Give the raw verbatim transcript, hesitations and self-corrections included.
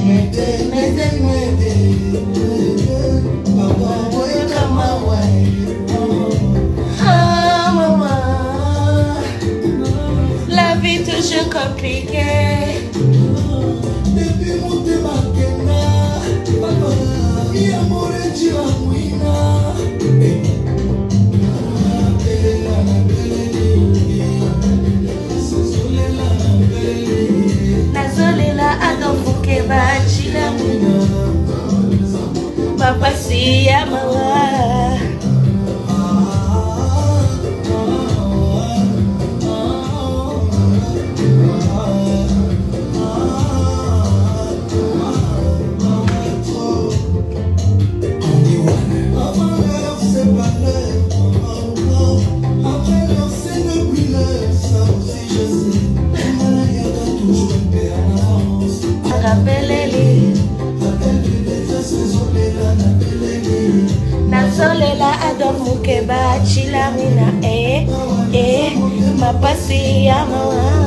Ah maman, la vie toujours compliquée. Depuis mon débarqué, il y a mon Nazolela adofuke bachila papa si ya mawa. Nazolela adofuke bachila mina eh eh mapasi ya mawa.